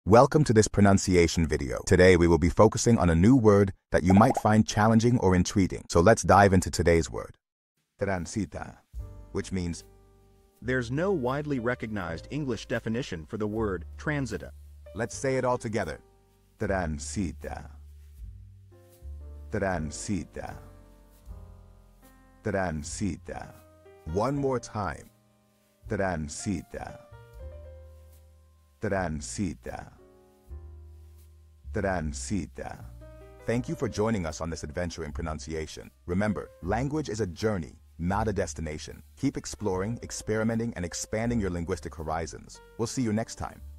Welcome to this pronunciation video. Today we will be focusing on a new word that you might find challenging or intriguing. So let's dive into today's word. Transita, which means There's no widely recognized English definition for the word transita. let's say it all together. Transita. Transita. Transita. One more time. Transita. Transita. Transita. Thank you for joining us on this adventure in pronunciation. Remember, language is a journey, not a destination. Keep exploring, experimenting, and expanding your linguistic horizons. We'll see you next time.